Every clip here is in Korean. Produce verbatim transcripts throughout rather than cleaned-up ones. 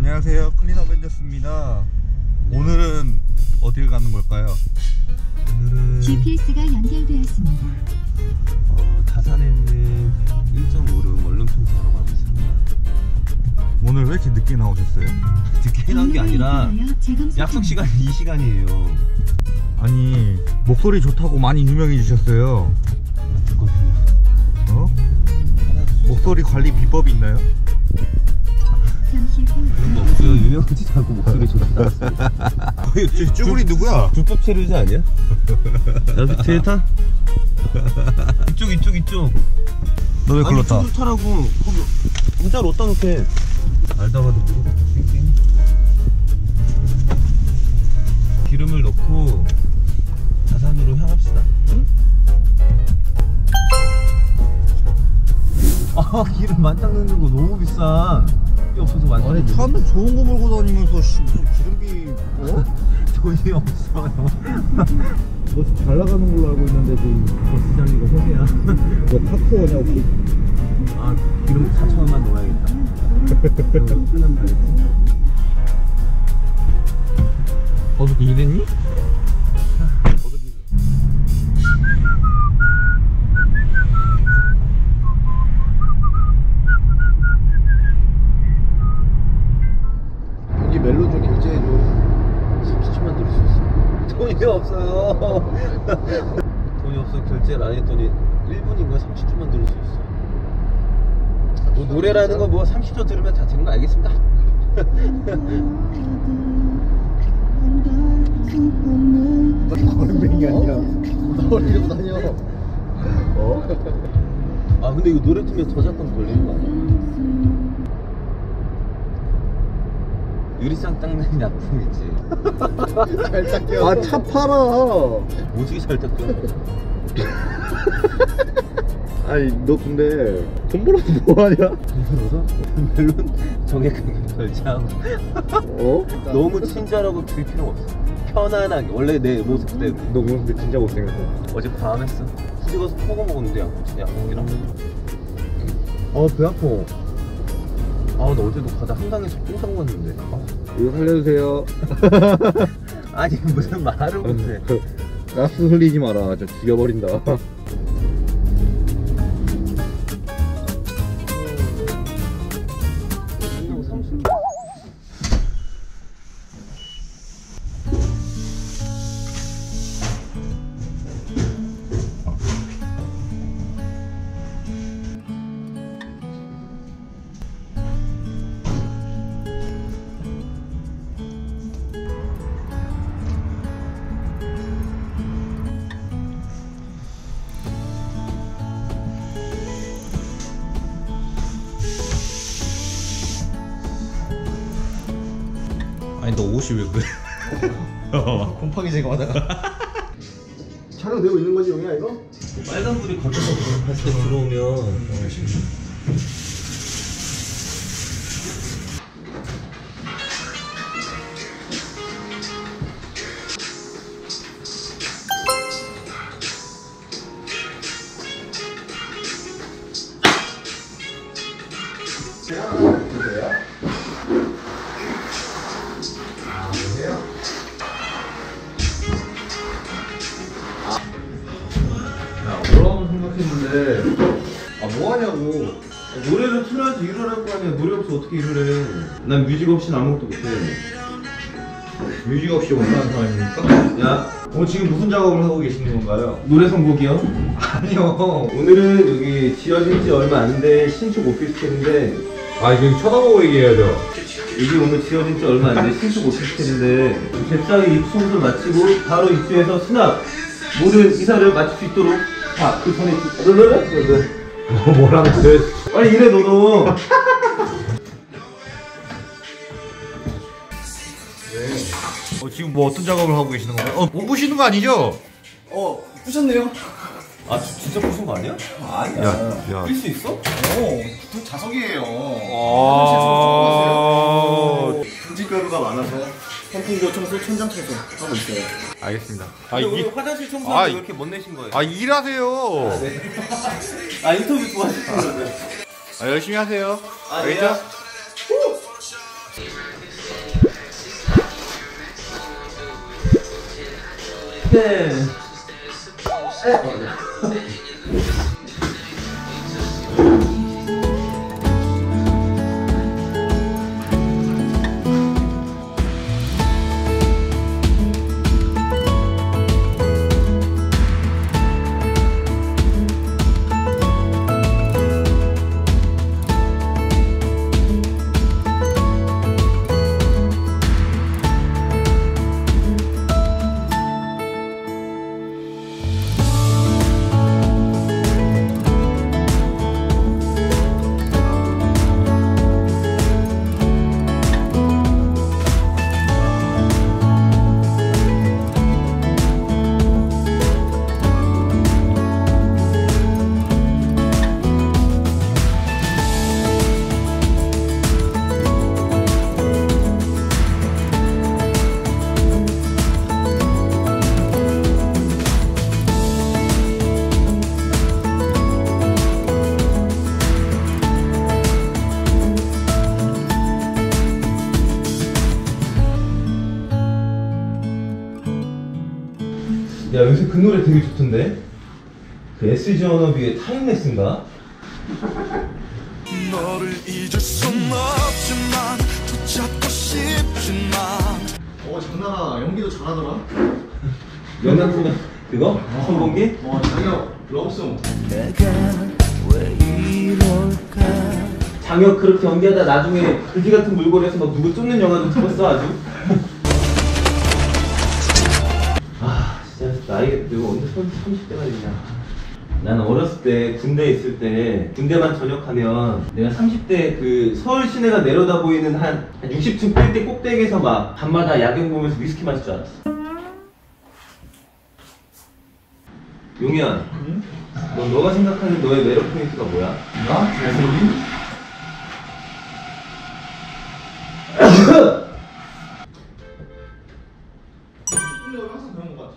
안녕하세요, 클린 어벤져스입니다. 오늘은 어딜 가는 걸까요? 오늘은 지피에스가 연결되었습니다. 어, 다산에 있는 일 점 오름 원룸 청소하러 가고 있습니다. 오늘 왜 이렇게 늦게 나오셨어요? 늦게 나온 게 아니라 약속 시간이 이 시간이에요. 아니, 목소리 좋다고 많이 유명해지셨어요. 어? 목소리 관리 비법이 있나요? 잠시 후 그런 거 없고요. 유명하지도 않고 목소리 좋다. 쭈구리 누구야? 불법 체류자 아니야? 여기 뒤에 타? 이쪽 이쪽 이쪽. 너 왜 글렀다? 아니, 타라고. 거기 문자를 어디다 놓게. 알다가도 모르겠다. 띵띵. 기름을 넣고 다산으로 향합시다. 응? 아, 기름 만땅 넣는 거 너무 비싸. 이 없어서 만땅. 아니, 차는 좋은 거 몰고 다니면서 씨, 무슨 기름비 어? 돈이 없어요. 너 잘 나가는 걸로 알고 있는데 지금 버스 자리가 허세야. 너 타코어냐 혹시? 아, 기름 사천 원만 넣어야겠다. 끝나면 가겠지. 어떻게 일했니? 여기 멜론 좀 결제해줘. 삼십 초만 들을 수 있어. 돈이 없어요. 돈이 없어. 결제를 안 했더니 일 분인가 삼십 초만 들을 수 있어. 뭐 노래라는 거 뭐 삼십 초 들으면 다 되는 거 알겠습니다. 얼맹이 아니라 널 이러고 다녀. 어? 아, 근데 이거 노래 틀면 저작권 걸리는 거 아니야? 유리창 닦는 약품 있지. 잘 닦여. 아, 차 팔아. 오지게 잘 닦여. 아니, 너 근데 돈 벌어서 뭐하냐? 돈 벌어서? 멜론 정액 결제하고. 어? 너무 친절하고 길 필요 없어. 편안하게 원래 내 모습 그대로. 너 근데 진짜 못생겼어. 어제 밤 했어. 수지 가서 포거 먹었는데 양꼬치 양고기랑. 어, 배 아파. 아, 나 어제도 가다 한강에서 뽕 사고 갔는데. 아. 이거 살려주세요. 아니, 무슨 말을 못해. 가스 흘리지 마라. 저 죽여버린다. 아니, 너 옷이 왜 그래? 곰팡이 제거하다가. 촬영되고 있는 거지, 용이야 이거? 빨간불이 걷어서 갔을 때 들어오면. 뭐라고 생각했는데, 아, 뭐하냐고. 노래를 틀어야지 일을 할 거 아니야. 노래 없이 어떻게 일을 해. 난 뮤직 없이는 아무것도 못해. 뮤직 없이 원하는 사람입니까? 야, 어, 지금 무슨 작업을 하고 계시는 건가요? 노래 선곡이요? 아니요. 오늘은 여기 지어진 지 얼마 안 된 신축 오피스텔인데, 아, 지금 쳐다보고 얘기해야죠. 이게 오늘 지어진 지 얼마 안 된 신축 오피스텔인데, 잽싸게 입주 청소를 마치고 바로 입주해서 수납, 모든 이사를 마칠 수 있도록. 아, 그 전에 뭐, 뭐라고 그래? 빨리 일해 너도. 어, 지금 뭐 어떤 작업을 하고 계시는 건가요? 어, 못 보시는 거 아니죠? 어, 부셨네요. 아, 진짜 부순 거 아니야? 아니야. 야. 낄 수 있어? 오, 그 자석이에요. 아. 금지가루가 많아서 선풍도 청소, 천장 청소 하고 있어요. 알겠습니다. 아, 근데 이, 오늘 화장실 아, 청소하는데 이- 왜 이렇게 못 내신 거예요? 아, 일하세요. 아, 인터뷰 좋아하시는 건데. 아, 열심히 하세요. 아, 알겠죠? 네. 네. 야, 요새 그 노래 되게 좋던데? 그 에스지 워너비의 타임레스인가? 너를 잊을 순 없지만 붙잡고 싶지만. 어 장난아 연기도 잘하더라. 연락소는 그거? 선봉기? 어 장혁 러브송. 내가 왜 이럴까. 장혁 그렇게 연기하다 나중에 그지 같은 물건에서 막 누구 쫓는 영화도 찍었어 아주. 아 진짜 나이 내가 언제 삼십 대가 됐냐. 나는 어렸을 때 군대에 있을 때 군대만 전역하면 내가 삼십 대 그 서울 시내가 내려다 보이는 한, 한 육십 층 빌딩 꼭대기에서 막 밤마다 야경 보면서 위스키 마실 줄 알았어. 용현, 응? 너, 너가 생각하는 너의 매력 포인트가 뭐야? 나? 잘생긴? 너 항상 그런 거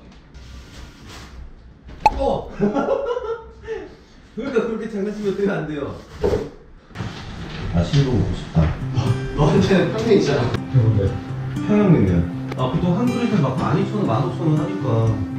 같아. 어! 그러니까 그렇게 장난치면 어떻게 안 돼요? 맛있는 거 먹고 싶다. 너한테는 평생 있잖아. 뭔데? 평양냉면. 아 보통 한 그릇에 막 만 이천 원, 만 오천 원 하니까.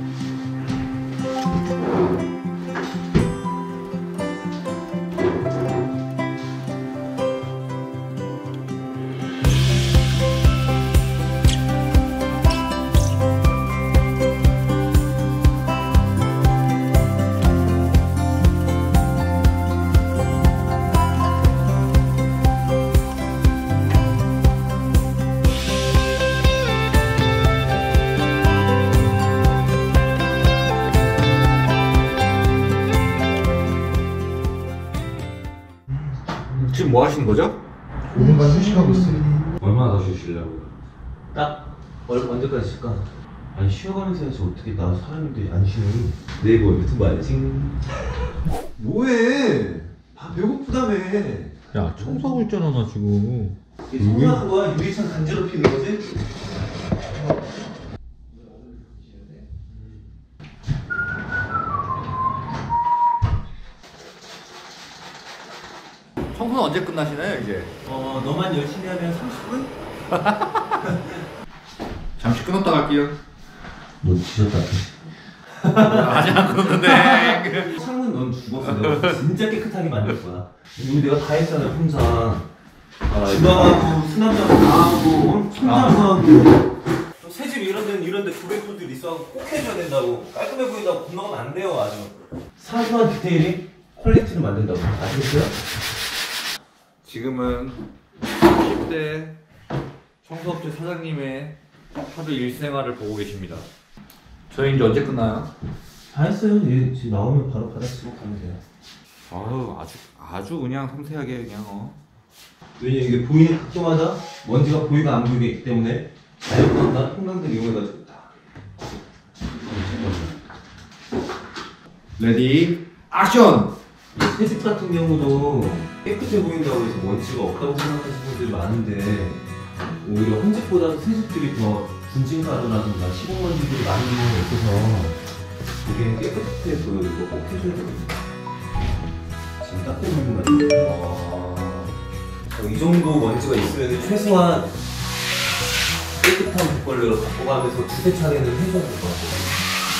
지금 뭐 하시는 거죠? 오 분간 휴식하고 있어. 얼마나 더 쉬시려고? 딱 얼, 언제까지 쉴까? 아니 쉬어가면서 해야지 어떻게 나 사람인데 안 쉬니? 네이버 유튜브 알지? 뭐해? 다 배고프다며. 야 청소하고 있잖아 나 지금. 이게 청소하는 거야? 유리창 간지럽히는 거지? 청소는 언제 끝나시나요 이제? 어 너만 열심히 하면 삼십 분? 잠시 끊었다 갈게요. 너 뒤졌다. 아직 안 끊었는데. 창문 넌 죽었어. 내가 진짜 깨끗하게 만들 거야. 이거 내가 다 했잖아 혼자. 아, 주방하고 수납장 다 하고 천장도 하고. 새집 이런 데는 이런 데 조개풀들 있어 꼭 해줘야 된다고. 깔끔해 보인다고 건너가면 안 돼요 아주. 사소한 디테일이 퀄리티를 만든다고. 아시겠어요? 지금은 삼십 대 청소업체 사장님의 하루 일생활을 보고 계십니다. 저희 이제 언제 끝나요? 다 했어요. 얘 지금 나오면 바로 바닥 쓰고 가면 돼요. 아유 아주 아주 그냥 섬세하게 그냥 어. 왜냐 이게 보이는 각도마다 먼지가 보이가 안 보이게 있기 때문에 자연광과 형광등 이용해가지고 다. 레디 액션! 새집 같은 경우도 깨끗해 보인다고 해서 먼지가 없다고 생각하시는 분들이 많은데 오히려 헌집보다는 새집들이 더 분진가루라든가 시공먼지들이 많은 경우가 있어서 그게 깨끗해 보여. 이거 꼭 해줘야 되거든요. 지금 닦고 있는 거 같아요. 아, 이 정도 먼지가 있으면 최소한 깨끗한 복걸레로 바꿔가면서 두세 차례는 해줘야 될 것 같아요.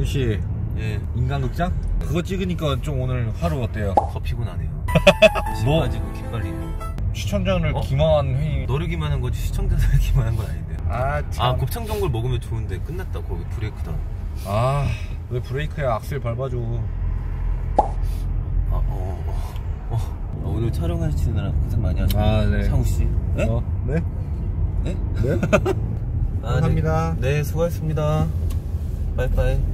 형씨 예. 인간극장? 그거 찍으니까 좀 오늘 하루 어때요? 더 피곤하네요. 뭐? 가지고 기빨리네요. 시청자를 어? 기만한 회의. 노리기만 한 거지 시청자들 기만한 건 아닌데. 아 참. 아 곱창 전골 먹으면 좋은데 끝났다. 거기 브레이크다. 아, 왜 브레이크야? 악셀 밟아줘. 아, 어, 어, 어. 어, 오늘 촬영하시느라 고생 많이 하셨네요. 아, 네. 상우 씨. 네? 어? 네? 네? 네? 아, 감사합니다. 네. 네, 수고하셨습니다. 빠이빠이.